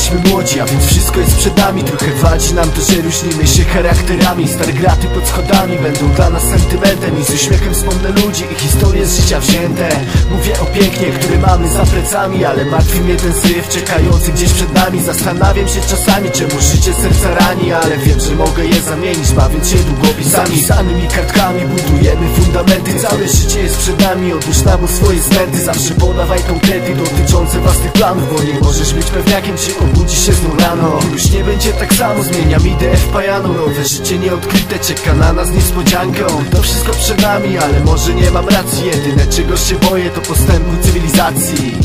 jesteśmy młodzi, a więc wszystko jest przed nami. Trochę wadzi nam to, że różnimy się charakterami. Stare graty pod schodami będą dla nas sentymentem i z uśmiechem wspomnę ludzi i historie z życia wzięte. Mówię o pięknie, które mamy za plecami, ale martwi mnie ten syf czekający gdzieś przed nami. Zastanawiam się czasami, czemu życie serca rani, ale wiem, że mogę je zamienić, bawiąc się długopisami. Pisanymi kartkami budujemy fundamenty. Całe życie jest przed nami, odłóż nam swoje zbędy. Zawsze podawaj konkrety dotyczące własnych planów, bo nie możesz być pewniakiem, czy obudzi się znów rano. Już nie będzie tak samo, zmieniam ideę w pajano. Nowe życie nieodkryte czeka na nas niespodzianką. To wszystko przed nami, ale może nie mam racji. Jedyne czego się boję to postępu cywilizacji.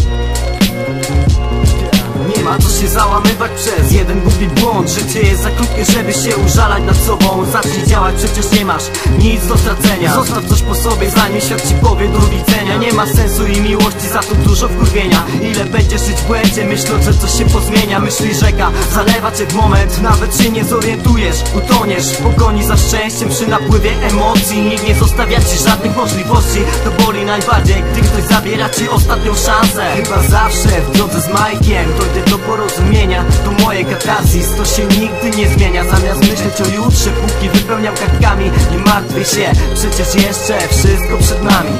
Nie ma co się załamywać przez jeden głupi błąd. Życie jest za krótkie, żeby się użalać nad sobą. Zacznij działać, przecież nie masz nic do stracenia. Zostaw coś po sobie, zanim świat ci powie do widzenia. Nie ma sensu i miłości, za to dużo wkurwienia. Ile będziesz żyć w błędzie, myśląc, że coś się pozmienia. Myśli rzeka, zalewa cię w moment, nawet się nie zorientujesz. Utoniesz w pogoni za szczęściem przy napływie emocji. Nikt nie zostawia ci żadnych możliwości. To boli najbardziej, gdy ktoś zabiera ci ostatnią szansę. Chyba zawsze w drodze z Majkiem dojdę do porozumienia. To moje katarzis, to się nigdy nie zmienia. Zamiast myśleć o jutrze, póki wypełniam kartkami, nie martwię się, przecież jeszcze wszystko przed nami.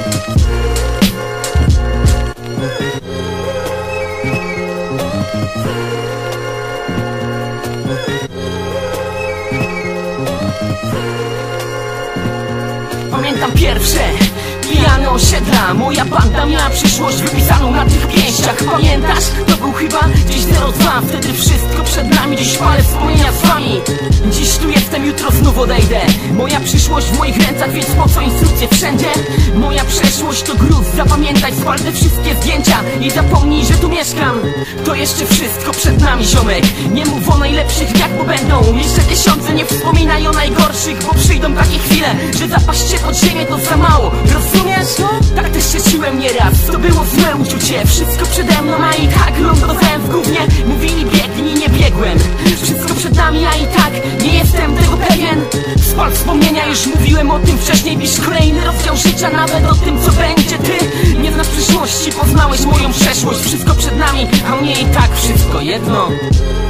Pamiętam pierwsze pijane osiedla. Moja banda miała przyszłość wypisaną na tych pięściach. Pamiętasz? To był chyba gdzieś 02. Wtedy wszystko przed nami, dziś palę wspomnienia z wami. Dziś tu jestem, jutro znów odejdę. Moja przyszłość w moich rękach, więc po co instrukcje wszędzie? Moja przeszłość to gruz, zapamiętaj, spal te wszystkie zdjęcia i zapomnij, że tu mieszkam. To jeszcze wszystko przed nami, ziomek. Nie mów o najlepszych dniach, bo będą jeszcze tysiące. Nie wspominaj o najgorszych, bo przyjdą takie chwile, że zapaść się pod ziemię to za mało. Rozumiesz? Tak też się czułem nieraz. To było złe uczucie. Wszystko przede mną, a i tak lądowałem w gównie. Mówili biegnij, nie biegłem. Wszystko przed nami, a i tak nie jestem tego pewien. Spal wspomnienia, już mówiłem o tym wcześniej. Pisz kolejny rozdział życia, nawet o tym co będzie. Ty nie znasz przyszłości, poznałeś moją przeszłość. Wszystko przed nami, a mnie i tak wszystko jedno.